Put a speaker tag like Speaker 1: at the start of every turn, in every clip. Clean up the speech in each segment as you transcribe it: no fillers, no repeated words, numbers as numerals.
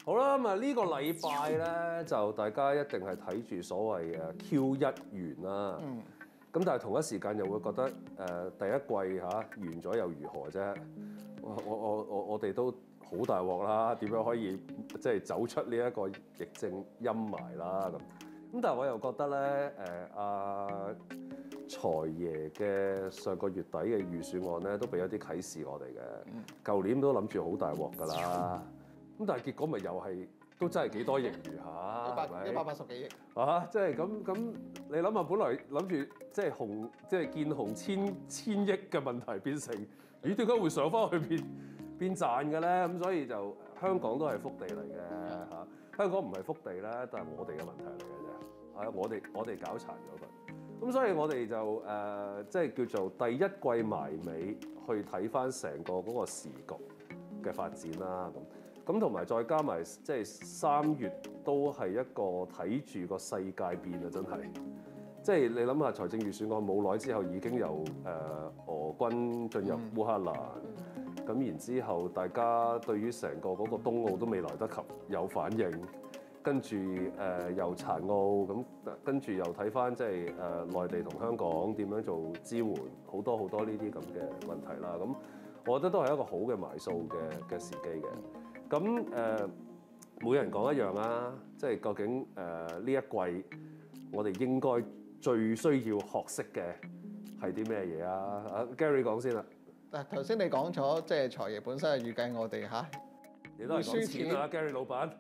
Speaker 1: 好啦，咁啊呢個禮拜咧就大家一定係睇住所謂Q1完啦。咁但係同一時間又會覺得第一季完咗又如何啫？我哋都好大鑊啦，點樣可以即係走出呢一個疫症陰霾啦咁但係我又覺得咧阿財爺嘅上個月底嘅預算案咧都俾咗啲啟示我哋嘅。舊年都諗住好大鑊㗎啦，咁但係結果咪又係都真係幾多盈餘嚇，係咪
Speaker 2: 180幾億
Speaker 1: 即係咁你諗下，本來諗住即係見紅千億嘅問題變成，咦點解會上翻去變賺嘅咧？咁所以就香港都係福地嚟嘅嚇。香港唔係福地咧，但係我哋嘅問題嚟嘅啫。我哋搞殘咗佢。咁所以我哋就即係叫做第一季埋尾去睇翻成個嗰個時局嘅發展啦。咁同埋再加埋即係3月都係一個睇住個世界變啊！真係，即係你諗下財政預算案冇耐之後已經由俄軍進入烏克蘭，咁然之後大家對於成個嗰個冬奧都未來得及有反應，跟住又殘奧咁，跟住又睇翻即係內地同香港點樣做支援，好多呢啲咁嘅問題啦。咁我覺得都係一個好嘅埋數嘅時機嘅。咁每人講一樣啦，即係究竟呢一季我哋應該最需要學識嘅係啲咩嘢啊？阿 Gary 講先啦。
Speaker 2: 嗱，頭先你講咗，即係財爺本身係預計我哋
Speaker 1: 你都係講錢啊 ，Gary 老闆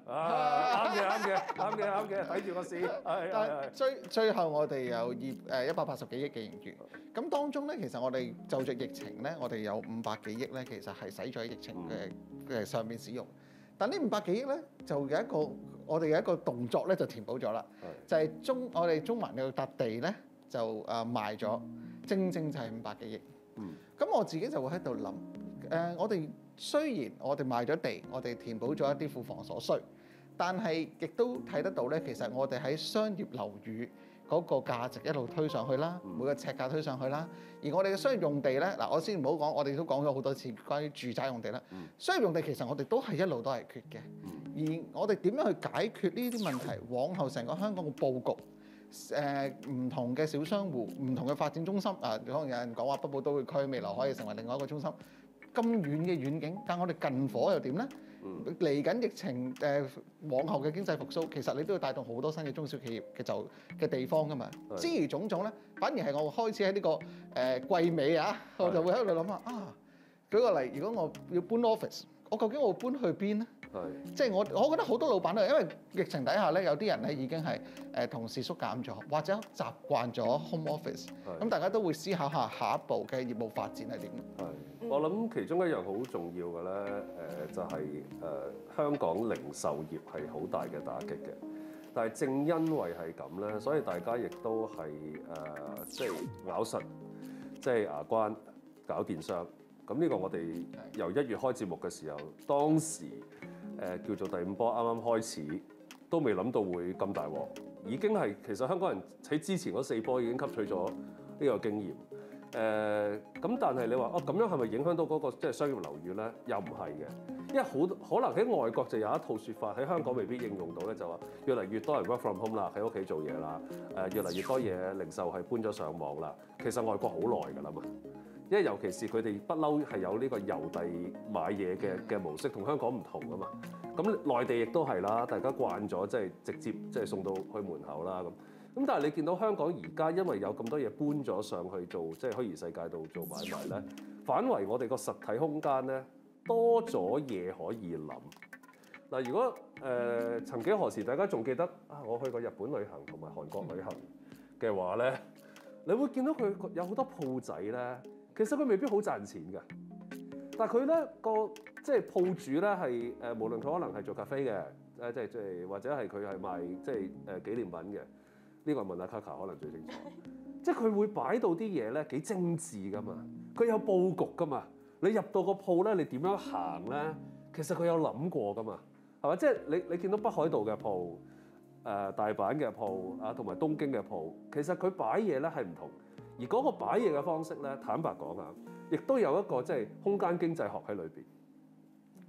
Speaker 1: 啱嘅，睇住個市。
Speaker 2: 但最後我哋有180幾億嘅盈餘，咁當中咧，其實我哋就着疫情咧，我哋有500幾億咧，其實係使咗喺疫情嘅上面使用。但呢500幾億咧，就有一個我哋有一個動作咧，就填補咗啦，就係我哋中環嘅笪地咧，就賣咗，正就係500幾億。咁我自己就會喺度諗，我哋雖然我哋賣咗地，我哋填補咗一啲庫房所需，但係亦都睇得到咧，其實我哋喺商業樓宇嗰個價值一路推上去啦，每個尺價推上去啦。而我哋嘅商業用地咧，嗱我先唔好講，我哋都講咗好多次關於住宅用地啦。商業用地其實我哋都係一路都係缺嘅，而我哋點樣去解決呢啲問題？往後成個香港嘅佈局。唔同嘅小商戶，唔同嘅發展中心可能有人講話北部都會區未來可以成為另外一個中心，咁遠嘅遠景，但我哋近火又點呢？嚟緊疫情往後嘅經濟復甦，其實你都要帶動好多新嘅中小企業嘅地方㗎嘛。諸如種種咧，反而係我開始喺呢個季尾我就會喺度諗舉個例，如果我要搬 office， 我究竟我會搬去邊呢？即係我覺得好多老闆都係因為疫情底下咧，有啲人咧已經係同事縮減咗，或者習慣咗 home office，咁大家都會思考下一步嘅業務發展係點。
Speaker 1: 我諗其中一樣好重要嘅咧，就係香港零售業係好大嘅打擊嘅，但係正因為係咁咧，所以大家亦都係即係咬實即係牙關搞電商。咁呢個我哋由1月開節目嘅時候，當時叫做第5波啱啱開始，都未諗到會咁大鑊，已經係其實香港人喺之前嗰4波已經吸取咗呢個經驗。咁但係你話咁樣係咪影響到嗰個即係商業樓宇咧？又唔係嘅，因為可能喺外國就有一套説法，喺香港未必應用到咧，就話越嚟越多人 work from home 啦，喺屋企做嘢啦，越嚟越多嘢零售係搬咗上網啦。其實外國好耐㗎啦嘛。因為尤其是佢哋不嬲係有呢個郵遞買嘢嘅模式，同香港唔同啊嘛。咁內地亦都係啦，大家慣咗即係直接即係送到去門口啦咁。咁但係你見到香港而家因為有咁多嘢搬咗上去做即係虛擬世界度做買賣咧，反為我哋個實體空間咧多咗嘢可以諗。嗱，如果曾幾何時大家仲記得我去過日本旅行同埋韓國旅行嘅話咧，你會見到佢有好多鋪仔咧。其實佢未必好賺錢㗎，但係佢咧即係鋪主咧係無論佢可能係做咖啡嘅，即係或者係佢係賣即係紀念品嘅，呢個問下 Kaka 可能最清楚。即係佢會擺到啲嘢咧幾精緻㗎嘛，佢有佈局㗎嘛。你入到個鋪咧，你點樣行咧？其實佢有諗過㗎嘛，係嘛？即係你見到北海道嘅鋪、大阪嘅鋪同埋東京嘅鋪，其實佢擺嘢咧係唔同。而嗰個擺嘢嘅方式咧，坦白講亦都有一個即係空間經濟學喺裏邊。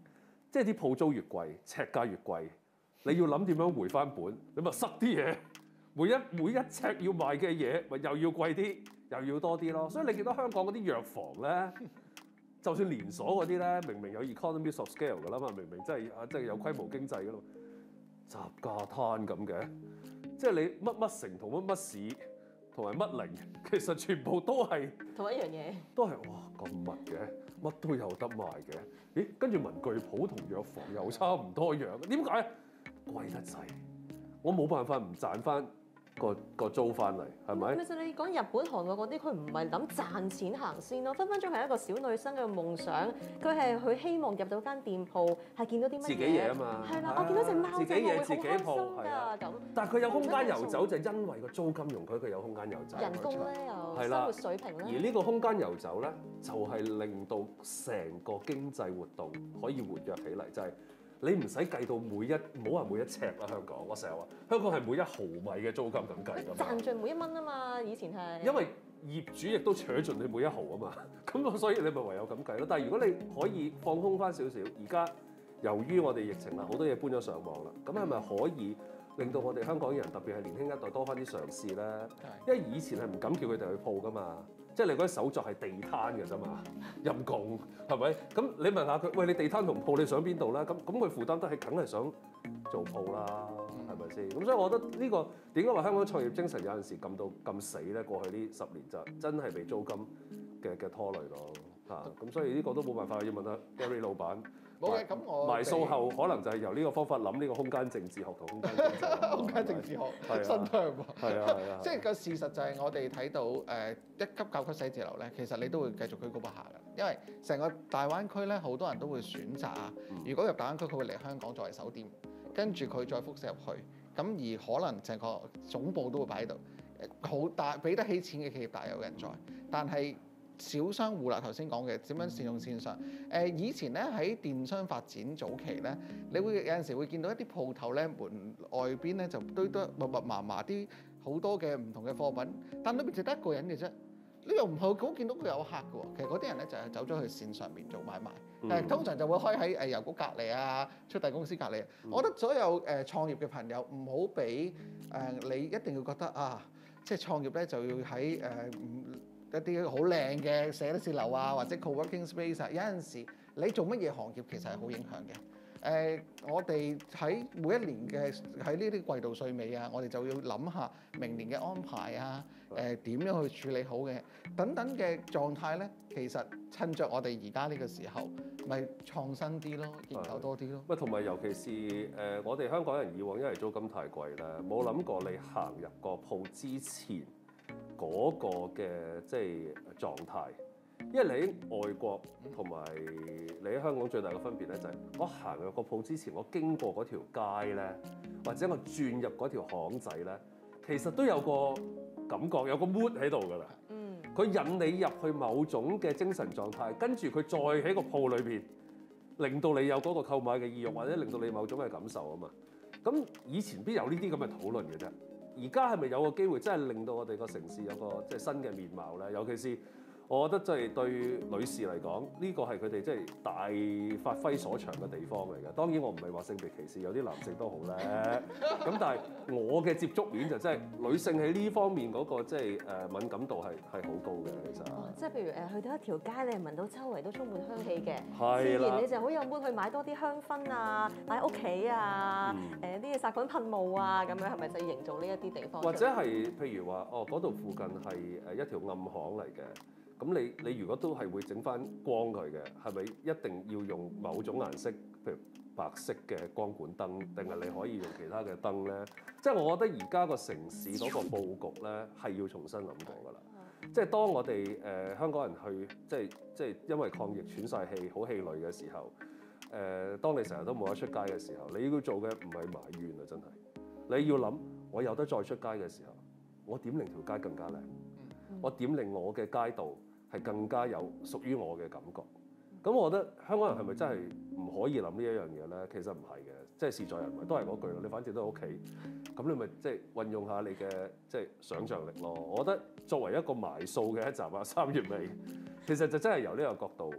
Speaker 1: 即係啲鋪租越貴，尺價越貴，你要諗點樣回翻本，你咪塞啲嘢，每一尺要賣嘅嘢，咪又要貴啲，又要多啲咯。所以你見到香港嗰啲藥房咧，就算連鎖嗰啲咧，明明有 economies of scale 㗎啦嘛，明明真係有規模經濟㗎咯，雜價攤咁嘅，即係你乜城同乜市同埋乜零，其實全部都係
Speaker 3: 同一樣嘢，
Speaker 1: 都係哇咁密嘅，乜都有得賣嘅。咦？跟住文具鋪同藥房又差唔多樣，點解？貴得滯，我冇辦法唔賺翻個租翻嚟，係咪？
Speaker 3: 其實你講日本、韓國嗰啲，佢唔係諗賺錢行先咯，分分鐘係一個小女生嘅夢想，佢希望入到間店鋪係見到啲乜嘢？
Speaker 1: 自己嘢啊嘛，
Speaker 3: 係啦，我見到隻貓仔，
Speaker 1: 自己嘢
Speaker 3: 我會好開心㗎咁。
Speaker 1: 但係佢有空間遊走，就因為個租金容許佢有空間遊走。
Speaker 3: 人工咧又
Speaker 1: 係啦
Speaker 3: 生活水平咧。
Speaker 1: 而呢個空間遊走咧，就係令到成個經濟活動可以活躍起嚟，就係。你唔使計到唔好話每一尺啦，香港我成日話香港係每一毫米嘅租金咁計㗎嘛。
Speaker 3: 賺盡每一蚊啊嘛，以前係。
Speaker 1: 因為業主亦都扯盡你每一毫啊嘛，咁所以你咪唯有咁計咯。但係如果你可以放空翻少少，而家由於我哋疫情啦，好多嘢搬咗上網啦，咁係咪可以令到我哋香港人特別係年輕一代多翻啲嘗試咧？因為以前係唔敢叫佢哋去鋪㗎嘛。即係你嗰啲手作係地攤嘅啫嘛，陰公係咪？咁你問下佢，喂，你地攤同鋪你想邊度咧？咁佢負擔得起，梗係想做鋪啦，係咪先？咁所以我覺得呢個點解話香港創業精神有陣時撳到咁死咧？過去呢10年就真係被租金嘅拖累咯嚇。咁所以呢個都冇辦法，要問下 Gary 老闆。
Speaker 2: 冇嘅，咁我
Speaker 1: 埋數後可能就係由呢個方法諗呢個空間政治學同空間經濟學。
Speaker 2: 空間政治學
Speaker 1: 係
Speaker 2: 新 term 喎。
Speaker 1: 係啊，
Speaker 2: 即係個事實就係我哋睇到一級教級寫字樓咧，其實你都會繼續居高不下㗎，因為成個大灣區咧，好多人都會選擇啊。如果入大灣區，佢會嚟香港作為首店，跟住佢再輻射入去，咁而可能成個總部都會擺喺度，好大俾得起錢嘅企業大有人在，但係。小商戶啦，頭先講嘅點樣善用線上？以前咧喺電商發展早期咧，你會有陣時會見到一啲鋪頭咧，門外邊咧就堆得密密麻麻啲好多嘅唔同嘅貨品，但裏邊就得一個人嘅啫。你又唔係好見到佢有客嘅喎。其實嗰啲人咧就係走咗去線上邊做買賣，通常就會開喺郵局隔離啊、速遞公司隔離。我覺得所有創業嘅朋友唔好俾你一定要覺得啊，即係創業咧就要喺一啲好靚嘅寫字樓啊，或者 co-working space 啊，有陣時你做乜嘢行業其實係好影響嘅。我哋喺每一年嘅喺呢啲季度稅尾啊，我哋就要諗下明年嘅安排啊，點樣去處理好嘅等等嘅狀態咧。其實趁着我哋而家呢個時候，咪創新啲咯，研究多啲咯。
Speaker 1: 喂，同埋尤其是我哋香港人以往因為租金太貴啦，冇諗過你行入個鋪之前。嗰個嘅即係狀態，因為你喺外國同埋你喺香港最大嘅分別咧，就係我行入個鋪之前，我經過嗰條街咧，或者我轉入嗰條巷仔咧，其實都有個感覺，有個 mood 喺度㗎啦。佢引你入去某種嘅精神狀態，跟住佢再喺個鋪裏邊，令到你有嗰個購買嘅意欲，或者令到你某種嘅感受啊嘛。咁以前邊有呢啲咁嘅討論嘅啫？而家係咪有個機會真係令到我哋個城市有個即係新嘅面貌咧？尤其是我覺得即係對女士嚟講，呢個係佢哋即係大發揮所長嘅地方嚟嘅。當然我唔係話性別歧視，有啲男性都好叻。咁但係我嘅接觸面就真係女性喺呢方面嗰個即係敏感度係好高嘅，其實。
Speaker 3: 即係譬如去到一條街，你係聞到周圍都充滿香氣嘅，
Speaker 1: 係啦，
Speaker 3: 自然你就好有 mood去買多啲香薰啊，擺喺屋企啊，啲殺菌噴霧啊，咁樣係咪就要營造呢一啲地方？
Speaker 1: 或者係譬如話，嗰度附近係一條暗巷嚟嘅。咁你如果都係會整翻光佢嘅，係咪一定要用某種顏色，譬如白色嘅光管燈，定係你可以用其他嘅燈咧？即係我覺得而家個城市嗰個佈局咧係要重新諗過㗎啦。即係當我哋香港人去即係因為抗疫喘晒氣，好氣餒嘅時候，當你成日都冇得出街嘅時候，你要做嘅唔係埋怨啊，真係你要諗，我有得再出街嘅時候，我點令條街更加靚？我點令我嘅街道係更加有屬於我嘅感覺？咁我覺得香港人係咪真係唔可以諗呢一樣嘢咧？其實唔係嘅，即係事在人為，都係嗰句咯。你反正都喺屋企，咁你咪即係運用下你嘅即係想像力咯。我覺得作為一個埋數嘅一集啊，3月尾，其實就真係由呢個角度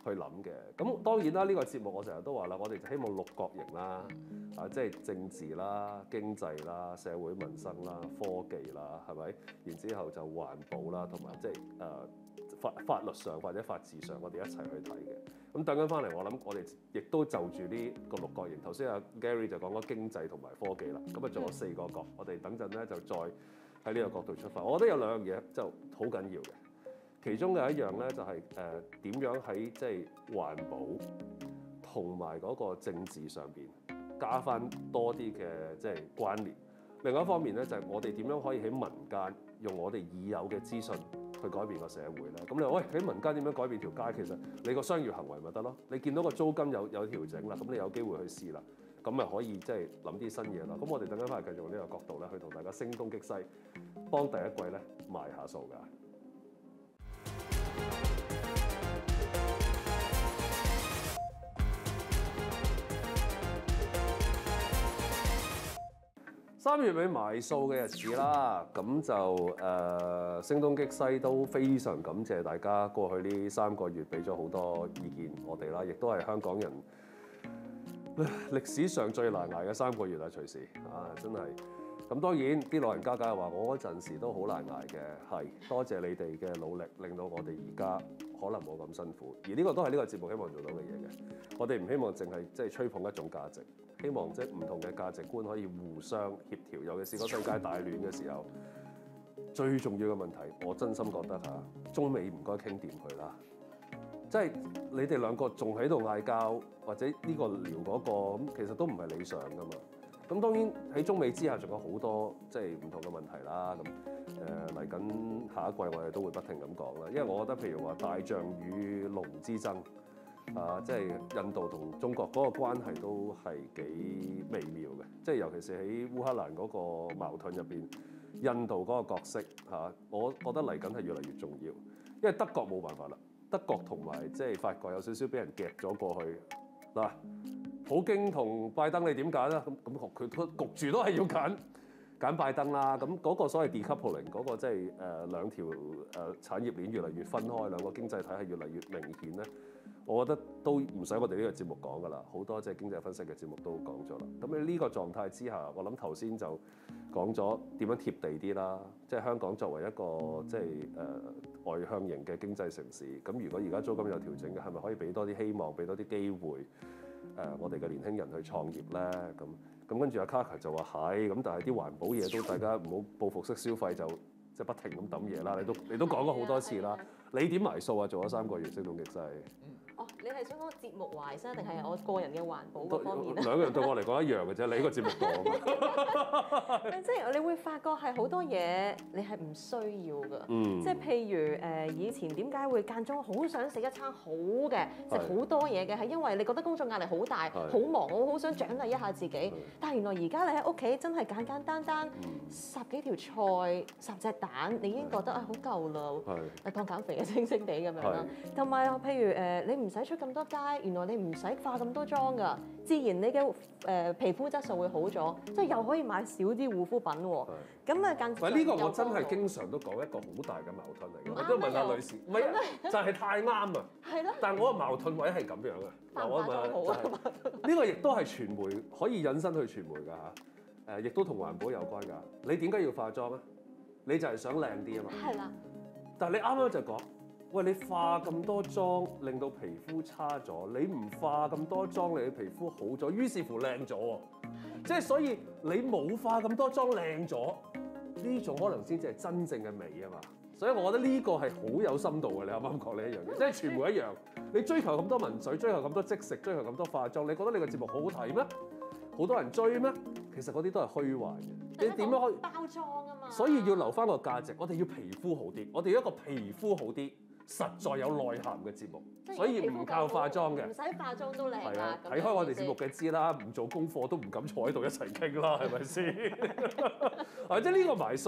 Speaker 1: 去諗嘅。咁當然啦，呢個節目我成日都話啦，我哋就希望六角形啦，即係政治啦、經濟啦、社會民生啦、科技啦，係咪？然之後就環保啦，同埋即係法律上或者法治上，我哋一齊去睇嘅。咁等緊翻嚟，我諗我哋亦都就住呢個六角形。頭先阿 Gary 就講咗經濟同埋科技啦，咁啊仲有4個角，我哋等陣咧就再喺呢個角度出發。我覺得有2樣嘢就好緊要嘅。其中嘅一樣咧就係點樣喺即係環保同埋嗰個政治上邊加翻多啲嘅即係關聯。另外一方面咧就係我哋點樣可以喺民間用我哋已有嘅資訊去改變個社會咧。咁你話喂喺民間點樣改變條街？其實你個商業行為咪得咯。你見到個租金有調整啦，咁你有機會去試啦，咁咪可以即係諗啲新嘢啦。咁我哋等緊翻嚟繼續用呢個角度咧，去同大家聲東擊西，幫第一季咧埋下數㗎。3月尾埋數嘅日子啦，咁就聲東擊西都非常感謝大家過去呢3個月俾咗好多意見我哋啦，亦都係香港人歷史上最難捱嘅3個月啦，隨時真係。咁當然啲老人家梗係話我嗰陣時都好難捱嘅，係多謝你哋嘅努力，令到我哋而家可能冇咁辛苦。而呢個都係呢個節目希望做到嘅嘢嘅。我哋唔希望淨係即係吹捧一種價值，希望即係唔同嘅價值觀可以互相協調。尤其是個世界大亂嘅時候，最重要嘅問題，我真心覺得中美唔該傾掂佢啦。即係你哋兩個仲喺度嗌交，或者呢個撩嗰個，咁其實都唔係理想噶嘛。咁當然喺中美之下仲有好多即係唔同嘅問題啦。咁嚟緊下一季我哋都會不停咁講啦。因為我覺得譬如話大象與龍之爭即係印度同中國嗰個關係都係幾微妙嘅。即係尤其是喺烏克蘭嗰個矛盾入邊，印度嗰個角色我覺得嚟緊係越嚟越重要。因為德國冇辦法啦，德國同埋即係法國有少少俾人夾咗過去嗱。普京同拜登你點揀啊？咁佢都焗住都係要揀拜登啦。咁嗰個所謂 decoupling 嗰個即係兩條產業鏈越嚟越分開，兩個經濟體系越嚟越明顯咧。我覺得都唔使我哋呢個節目講㗎啦，好多即係經濟分析嘅節目都講咗啦。咁喺呢個狀態之下，我諗頭先就講咗點樣貼地啲啦。即係香港作為一個即係外向型嘅經濟城市，咁如果而家租金有調整嘅，係咪可以俾多啲希望，俾多啲機會？我哋嘅年輕人去創業咧，咁跟住阿 Kaka 就話係，咁但係啲環保嘢都大家唔好報復式消費，就即係不停咁抌嘢啦。你都講咗好多次啦，你點埋數啊？做咗3個月聲東擊西。
Speaker 3: 你係想講節目懷生定係我個人嘅環保嗰方面咧？
Speaker 1: 兩樣對我嚟講一樣嘅啫，你呢個節目講
Speaker 3: 即係你會發覺係好多嘢你係唔需要㗎。即係譬如以前點解會間中好想食一餐好嘅，食好多嘢嘅，係因為你覺得工作壓力好大、好忙，我好想獎勵一下自己。但係原來而家你喺屋企真係簡簡單單10幾條菜、10隻蛋，你已經覺得好夠啦。當減肥嘅清清地咁樣啦。同埋譬如你唔使出咁多街，原來你唔使化咁多妝㗎，自然你嘅皮膚質素會好咗，即係又可以買少啲護膚品喎。咁啊，間
Speaker 1: 呢個我真係經常都講一個好大嘅矛盾嚟嘅。我都問下女士，唔係就係太啱啊。係咯。但係我個矛盾位係咁樣嘅。我問呢個亦都係傳媒可以引申去傳媒㗎嚇。亦都同環保有關㗎。你點解要化妝啊？你就係想靚啲啊嘛。係啦。但係你啱啱就講。喂，你化咁多妝令到皮膚差咗，你唔化咁多妝，你嘅皮膚好咗，於是乎靚咗喎。即係所以你冇化咁多妝靚咗，呢種可能先至係真正嘅美啊嘛。所以我覺得呢個係好有深度嘅。你啱啱講呢一樣嘢，即係傳媒一樣，你追求咁多文水，追求咁多即食，追求咁多化妝，你覺得你個節目好好睇咩？好多人追咩？其實嗰啲都係虛幻嘅。你點樣可以
Speaker 3: 包裝啊嘛？
Speaker 1: 所以要留翻個價值，我哋要皮膚好啲，我哋要一個皮膚好啲。實在有內涵嘅節目，所以唔靠化妝嘅，
Speaker 3: 唔使化妝都靚
Speaker 1: 係啊！睇開我哋節目嘅知啦，唔做功課都唔敢坐喺度一齊傾啦，係咪先？或者呢個埋數，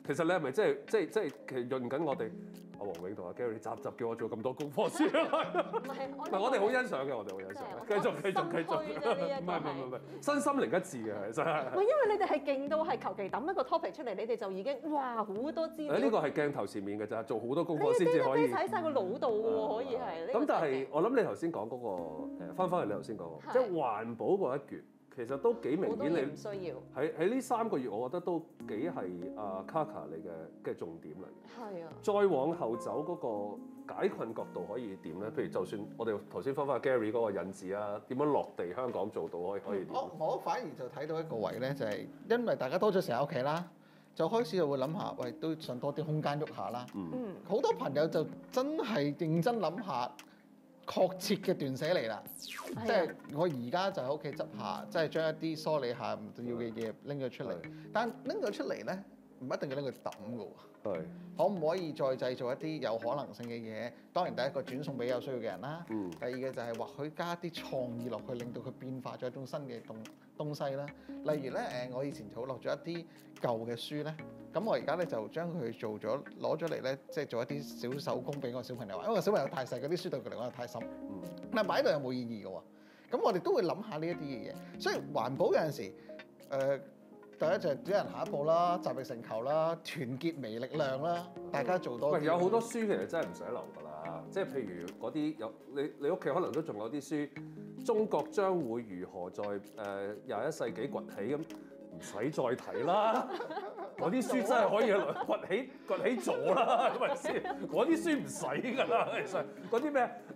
Speaker 1: 其實你係咪其實潤緊我哋？阿黃永同阿 Gary 集集叫我做咁多功課先，唔係我哋好欣賞嘅，我哋好欣賞嘅，繼續，唔係，身心靈一致嘅真係。
Speaker 3: 唔係因為你哋係勁到係求其抌一個 topic 出嚟，你哋就已經哇好多資料。
Speaker 1: 呢個係鏡頭前面嘅咋，做好多功課先至可以。
Speaker 3: 喺晒個腦度嘅喎，可以係。
Speaker 1: 咁但係我諗你頭先講嗰個翻去你頭先講，即係環保嗰一橛。其實都幾明顯，你
Speaker 3: 唔需要
Speaker 1: 喺呢3個月，我覺得都幾係阿 Kaka 你嘅重點嚟嘅。
Speaker 3: 係啊。
Speaker 1: 再往後走嗰個解困角度可以點咧？譬如就算我哋頭先翻返 Gary 嗰個引子啊，點樣落地香港做到可以點？
Speaker 2: 我反而就睇到一個位咧，就係因為大家多咗成日喺屋企啦，就開始就會諗下，喂都想多啲空間喐下啦。好多朋友就真係認真諗下。確切嘅斷捨離啦，即係我而家就喺屋企執下，即係將一啲梳理下唔要嘅嘢拎咗出嚟。但拎咗出嚟咧，唔一定要拎佢抌㗎喎。可唔可以再製造一啲有可能性嘅嘢？當然第一個轉送俾有需要嘅人啦。第二個就係或許加啲創意落去，令到佢變化咗一種新嘅東西啦。例如咧我以前儲落咗一啲舊嘅書咧，咁我而家咧就將佢做咗攞咗嚟咧，即係做一啲小手工俾我小朋友玩，因為我小朋友太細，嗰啲書對佢嚟講又太深。但擺喺度又冇意義嘅喎。咁我哋都會諗下呢一啲嘅嘢，所以環保有陣時第一就係只人下一步啦，集力成球啦，團結微力量啦，大家做多啲。
Speaker 1: 有好多書其實真係唔使留㗎啦，即係譬如嗰啲有你屋企可能都仲有啲書，中國將會如何在21世紀崛起咁，唔使再睇啦。嗰啲書真係可以崛起咗啦，係咪先？嗰啲書唔使㗎啦，其實嗰啲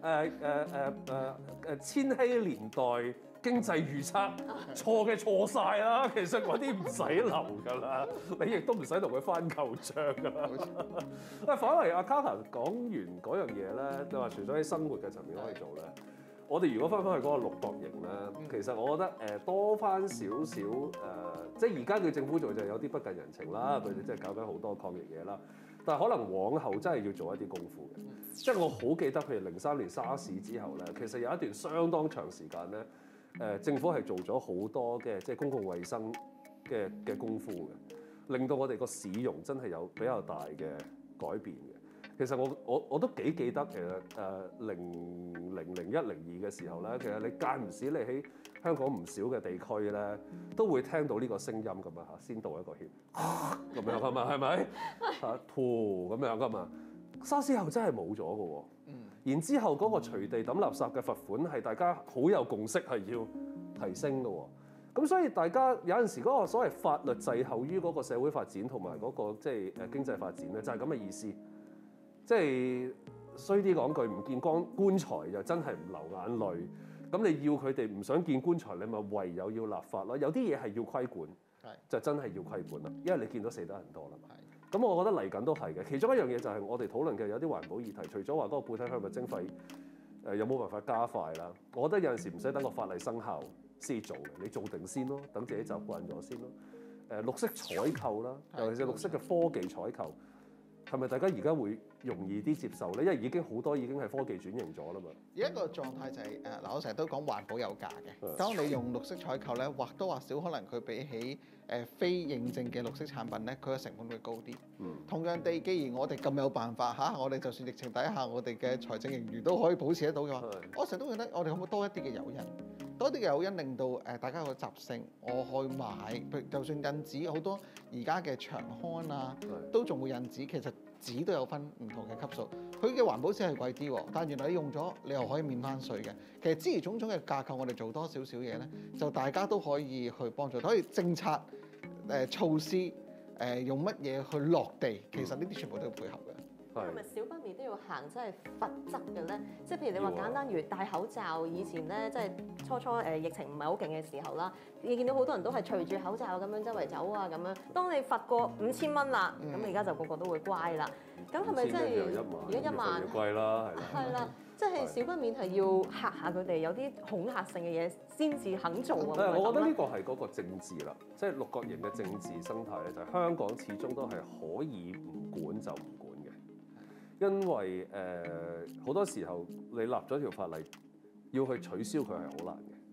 Speaker 1: 咩千禧年代經濟預測錯嘅錯晒啦，其實嗰啲唔使留㗎啦，你亦都唔使同佢翻舊帳㗎啦。喂，反為阿 Kaka 講完嗰樣嘢咧，你話除咗喺生活嘅層面可以做咧，我哋如果翻返去嗰個六角形咧，其實我覺得多翻少少即係而家嘅政府做就有啲不近人情啦，佢哋即係搞緊好多抗疫嘢啦。但係可能往後真係要做一啲功夫嘅，即係我好記得，譬如03年沙士之後咧，其實有一段相當長時間咧，政府係做咗好多嘅即係公共衛生嘅功夫嘅，令到我哋個市容真係有比較大嘅改變嘅。其實我都幾記得，其實200102嘅時候咧，其實你間唔時你喺香港唔少嘅地區咧，都會聽到呢個聲音咁啊嚇，先道一個歉咁樣㗎嘛，係咪嚇噗咁樣㗎嘛？沙士後真係冇咗㗎喎，然之後嗰個隨地抌垃圾嘅罰款係大家好有共識係要提升㗎喎。咁所以大家有陣時嗰個所謂法律滯後於嗰個社會發展同埋嗰個即係經濟發展咧，就係咁嘅意思。即係衰啲講句，唔見棺材就真係唔流眼淚。咁你要佢哋唔想見棺材，你咪唯有要立法咯。有啲嘢係要規管，就真係要規管啦。因為你見到死得人多啦嘛。咁我覺得嚟緊都係嘅。其中一樣嘢就係我哋討論嘅有啲環保議題，除咗話嗰個固體廢物徵費有冇辦法加快啦？我覺得有陣時唔使等個法例生效先做嘅，你做定先咯，等自己習慣咗先咯。綠色採購啦，尤其是綠色嘅科技採購。係咪大家而家會容易啲接受咧？因為已經好多已經係科技轉型咗啦嘛。
Speaker 2: 而一個狀態就係我成日都講環保有價嘅。當你用綠色採購咧，或多或少可能佢比起非認證嘅綠色產品咧，佢嘅成本會高啲。同樣地，既然我哋咁有辦法我哋就算疫情底下，我哋嘅財政盈餘都可以保持得到嘅話，我成日都覺得我哋可唔可以多一啲嘅誘因？多啲嘅誘因令到大家有個習性，我去買，譬如就算印紙好多而家嘅長刊啊，都仲會印紙。其實紙都有分唔同嘅級數，佢嘅環保紙係貴啲喎，但原來你用咗你又可以免翻稅嘅。其實諸如種種嘅架構，我哋做多少少嘢咧，就大家都可以去幫助，可以政策措施用乜嘢去落地，其實呢啲全部都要配合嘅。
Speaker 3: 係咪少不免都要行即係罰則嘅咧？即係譬如你話簡單如戴口罩，以前咧即係初疫情唔係好勁嘅時候啦，你見到好多人都係除住口罩咁樣周圍走啊咁樣。當你罰過5000蚊啦，咁而家就個個都會乖啦。咁係咪真係而家1萬？
Speaker 1: 貴啦，
Speaker 3: 係啦，即係少不免係要嚇下佢哋，有啲恐嚇性嘅嘢先至肯做啊。
Speaker 1: 我覺得呢個係嗰個政治啦，即係六角形嘅政治生態咧，就係香港始終都係可以唔管就唔管。因為好多時候你立咗條法例，要去取消佢係好難嘅。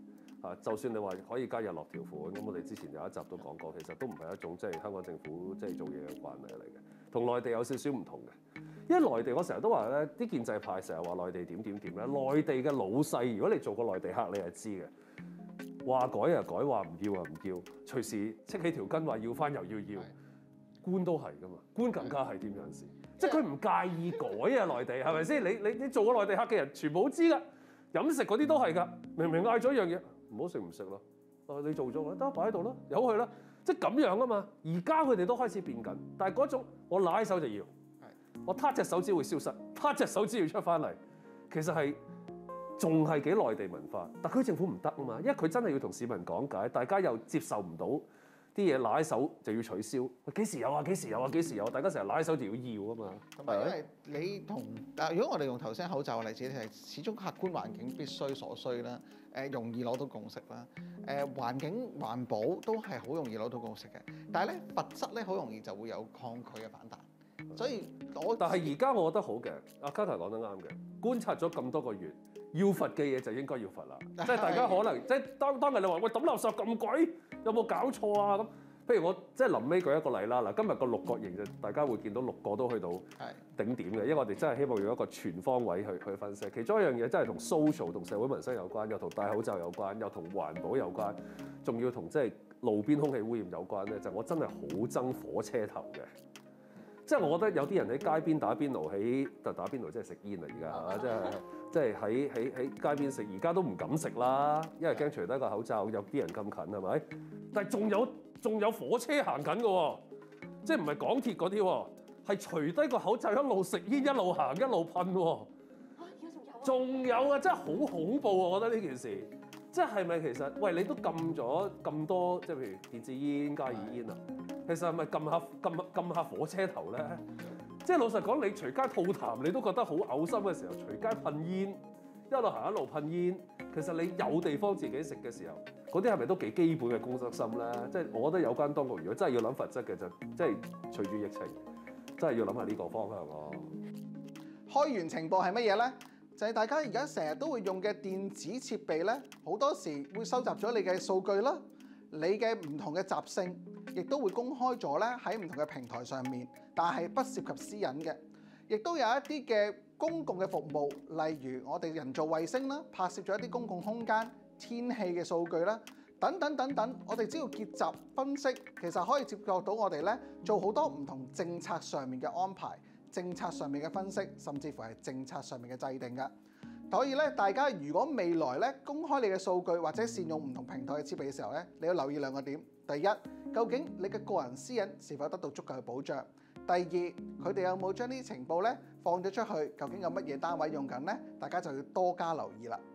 Speaker 1: 就算你話可以加日落條款，咁我哋之前有一集都講過，其實都唔係一種即係香港政府即係做嘢嘅慣例嚟嘅，同內地有少少唔同嘅。因為內地我成日都話咧，啲建制派成日話內地點咧，內地嘅老細，如果你做過內地客，你係知嘅，話改啊改，話唔要啊唔要，隨時戚起條筋話要翻又要，官都係噶嘛，官更加係點樣事，即係佢唔介意改啊內地係咪先？你做過內地客嘅人全部都知㗎，飲食嗰啲都係㗎，明明嗌咗一樣嘢，唔好食唔食咯，你做咗得擺喺度啦，由佢啦，即係咁樣啊嘛。而家佢哋都開始變緊，但係嗰種我揦手就要。我撻隻手指會消失，撻隻手指要出翻嚟，其實係仲係幾內地文化。特區政府唔得啊嘛，因為佢真係要同市民講解，大家又接受唔到啲嘢揦手就要取消。幾時有啊？幾時有啊？幾時有啊？大家成日揦手就要啊嘛。
Speaker 2: 同埋因為你同如果我哋用頭先口罩嘅例子，係始終客觀環境必須所需啦，容易攞到共識啦，環境環保都係好容易攞到共識嘅。但係咧罰則咧好容易就會有抗拒嘅反彈。所以
Speaker 1: 但係而家我覺得好嘅，阿 Carter 講得啱嘅。觀察咗咁多個月，要罰嘅嘢就應該要罰啦。即係大家可能即係當日你話喂抌垃圾咁貴，有冇搞錯啊咁？譬如我即係臨尾舉一個例啦。嗱，今日個六角形就大家會見到6個都去到頂點嘅，因為我哋真係希望用一個全方位去分析。其中一樣嘢真係同 social 同社會民生有關，又同戴口罩有關，又同環保有關，仲要同即係路邊空氣污染有關咧。就我真係好憎火車頭嘅。即係我覺得有啲人喺街邊打邊爐，打邊爐即係食煙啦而家，即係喺街邊食，而家都唔敢食啦，因為驚除低個口罩，有啲人咁近係咪？但係仲有火車行緊嘅喎，即係唔係港鐵嗰啲喎，係除低個口罩一路食煙一路行一路噴喎。仲有啊！真係好恐怖啊！我覺得呢件事，即係咪其實喂你都禁咗咁多，即係譬如電子煙、加熱煙啊？其實係咪撳下火車頭咧？即係老實講，你隨街吐痰你都覺得好嘔心嘅時候，隨街噴煙，一路行一路噴煙，其實你有地方自己食嘅時候，嗰啲係咪都幾基本嘅公德心咧？即係我覺得有關當局如果真係要諗罰則嘅，就即係隨住疫情，真係要諗下呢個方向咯。
Speaker 2: 開源情報係乜嘢咧？就係大家而家成日都會用嘅電子設備咧，好多時會收集咗你嘅數據啦，你嘅唔同嘅習性，亦都會公開咗咧喺唔同嘅平台上面，但係不涉及私隱嘅。亦都有一啲嘅公共嘅服務，例如我哋人造衛星啦，拍攝咗一啲公共空間、天氣嘅數據啦，等等等等。我哋只要結集分析，其實可以接觸到我哋咧做好多唔同政策上面嘅安排、政策上面嘅分析，甚至乎係政策上面嘅制定㗎。所以咧，大家如果未來咧公開你嘅數據或者善用唔同平台嘅設備嘅時候咧，你要留意2個點。第一，究竟你嘅個人私隱是否得到足夠嘅保障？第二，佢哋有冇將呢啲情報咧放咗出去？究竟有乜嘢單位用緊咧？大家就要多加留意啦。